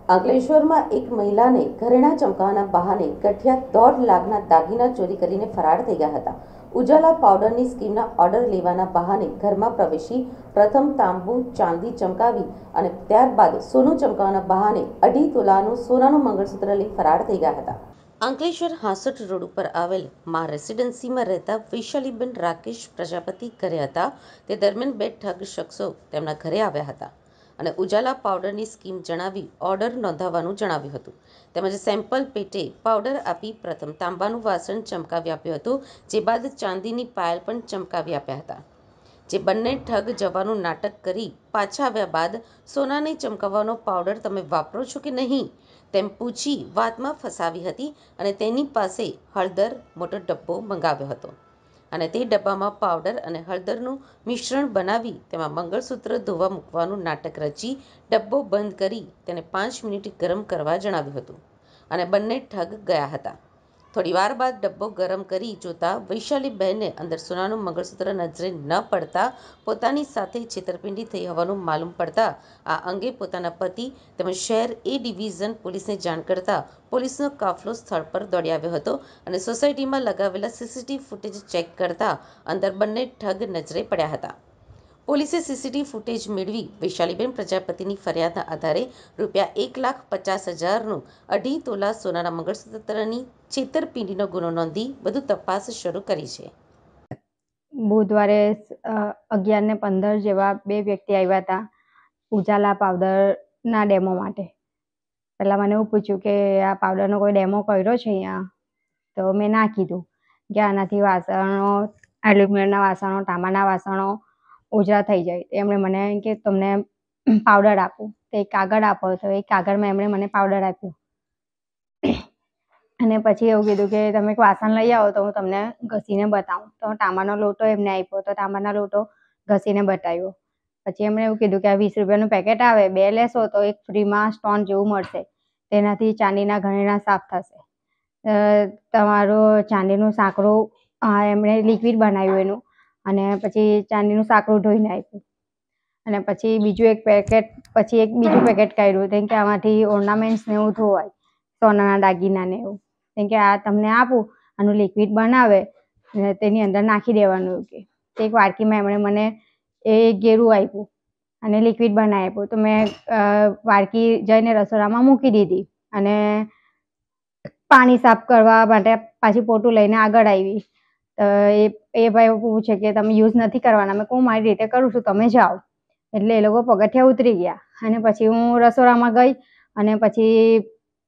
અંકલેશ્વરમાં એક મહિલાને ઘરેણાં ચમકાવવાના બહાને ગઠિયા 1.5 લાખના દાગીના ચોરી કરીને ફરાર થઈ ગયા હતા. ઉજાલા પાવડરની સ્કીમના ઓર્ડર લેવાના બહાને ઘરમાં પ્રવેશી પ્રથમ તાંબુ ચાંદી ચમકાવી અને ત્યારબાદ સોનું ચમકાવવાના બહાને 2.5 તોલાનું સોનાનું મંગળસૂત્ર લઈ ફરાર થઈ ગયા હતા. અંકલેશ્વર હાંસોટ રોડ ઉપર આવેલ મા રેસિડેન્સીમાં રહેતા વૈશાલીબેન રાકેશ પ્રજાપતિ ઘરે હતા. તે દરમિયાન બે ઠગ શખ્સો તેમના ઘરે આવ્યા હતા અને ઉજાલા પાવડરની સ્કીમ જણાવી ઓર્ડર નોંધાવવાનું જણાવ્યું હતું. તેમજ સેમ્પલ પેટે પાવડર આપી પ્રથમ તાંબાનું વાસણ ચમકાવી આપ્યું હતું, જે બાદ ચાંદીની પાયલ પણ ચમકાવી આપ્યા હતા. જે બંને ઠગ જવાનું નાટક કરી પાછા આવ્યા બાદ સોનાને ચમકાવવાનો પાવડર તમે વાપરો છો કે નહીં તેમ પૂછી વાતમાં ફસાવી હતી અને તેની પાસે હળદર મોટો ડબ્બો મંગાવ્યો હતો અને તે ડબ્બામાં પાવડર અને હળદરનું મિશ્રણ બનાવી તેમાં મંગળસૂત્ર ધોવા મૂકવાનું નાટક રચી ડબ્બો બંધ કરી તેને 5 મિનિટ ગરમ કરવા જણાવ્યું હતું અને બંને ઠગ ગયા હતા. થોડીવાર બાદ ડબ્બો ગરમ કરી જોતા વૈશાલીબહેને અંદર સોનાનું મંગળસૂત્ર નજરે ન પડતા પોતાની સાથે છેતરપિંડી થઈ હોવાનું માલુમ પડતા આ અંગે પોતાના પતિ તેમજ શહેર એ ડિવિઝન પોલીસને જાણ કરતા પોલીસનો કાફલો સ્થળ પર દોડી આવ્યો હતો અને સોસાયટીમાં લગાવેલા સીસીટીવી ફૂટેજ ચેક કરતા અંદર બંને ઠગ નજરે પડ્યા હતા. પોલીસે સીસીટીવી ફૂટેજ મેળવી વૈશાલીબેન પ્રજાપતિની ફરિયાદના આધારે ₹1,50,000નું 2.5 તોલા સોનાના મંગળસૂત્રની છેતરપિંડીનો ગુનો નોંધી વધુ તપાસ શરૂ કરી છે. બુધવારે 11:15 જેવા બે વ્યક્તિ આવ્યા હતા ઉજાલા પાવડરના ડેમો માટે. પહેલાં મને એવું પૂછ્યું કે આ પાવડરનો કોઈ ડેમો કર્યો છે અહીંયા? તો મેં ના કીધું કે આનાથી વાસણો, એલ્યુમિનિયમના વાસણો, તાંબાના વાસણો ઓછા થઈ જાય. એમણે મને કે તમને પાવડર આપું, તો એક કાગળ આપો. તો એ કાગળમાં એમણે મને પાવડર આપ્યો અને પછી એવું કીધું કે તમે એક વાસણ લઈ આવો તો હું તમને ઘસીને બતાવું. તો તાંબાનો લોટો એમને આપ્યો, તો તાંબાનો લોટો ઘસીને બતાવ્યો. પછી એમણે એવું કીધું કે આ 20 રૂપિયાનું પેકેટ આવે, 2 લેશો તો એક ફ્રીમાં સ્ટોન જેવું મળશે, તેનાથી ચાંદીના ઘરેણાં સાફ થશે. તમારું ચાંદીનું સાંકળું એમણે લિક્વિડ બનાવ્યું એનું અને પછી ચાંદીનું સાંકળું ધોઈને આપ્યું અને પછી બીજું પેકેટ કાઢ્યું કેમ કે આમાંથી ઓર્નામેન્ટ્સ ને એવું ધોવાય, સોનાના દાગીનાને એવું. કેમ કે આ તમને આપું, આનું લિક્વિડ બનાવે તેની અંદર નાખી દેવાનું એવું કે. એક વાડકીમાં એમણે મને એ ગેરું આપ્યું અને લિક્વિડ બનાવી આપ્યું. તો મેં વાડકી જઈને રસોડામાં મૂકી દીધી અને પાણી સાફ કરવા માટે પાછી પોતું લઈને આગળ આવી. એ ભાઈ પૂછે કે તમે યુઝ નથી કરવાના? મેં કહું મારી રીતે કરું છું, તમે જાઓ. એટલે એ લોકો પગથિયાં ઉતરી ગયા અને પછી હું રસોડામાં ગઈ અને પછી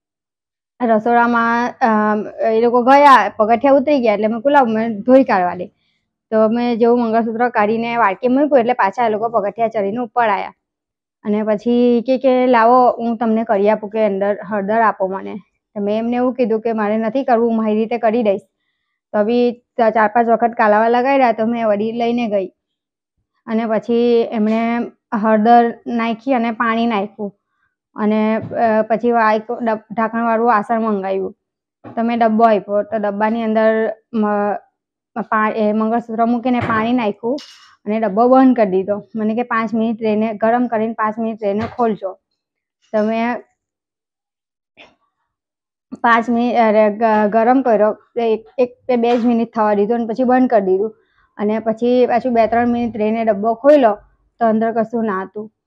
રસોડામાં એ લોકો ગયા, પગથિયાં ઉતરી ગયા એટલે મેં કહું લાવ મેં ધોઈ કાઢવા દે. તો મેં જેવું મંગળસૂત્ર કાઢીને વાડકી મૂક્યું એટલે પાછા એ લોકો પગથિયાં ચડીને ઉપર આવ્યા અને પછી કે લાવો હું તમને કરી આપું, કે અંદર હળદર આપો મને. મેં એમને એવું કીધું કે મારે નથી કરવું, મારી રીતે કરી દઈશ. તો બી 4-5 વખત કાલાવા લગાડ્યા તો મેં વળી લઈને ગઈ અને પછી એમણે હળદર નાખી અને પાણી નાખ્યું અને પછી ઢાંકણવાળું વાસણ મંગાવ્યું. તો મેં ડબ્બો આપ્યો, તો ડબ્બાની અંદર મંગળસૂત્ર મૂકીને પાણી નાખ્યું અને ડબ્બો બંધ કરી દીધો. મને કે 5 મિનિટ રહીને ગરમ કરીને 5 મિનિટ રહીને ખોલજો. તો મેં 5 મિનિટ ગરમ કર્યો, 1-2 જ મિનિટ થવા દીધું અને પછી બંધ કરી દીધું અને પછી પાછું 2-3 મિનિટ રહીને ડબ્બો ખોલ્યો તો અંદર કશું ના હતું.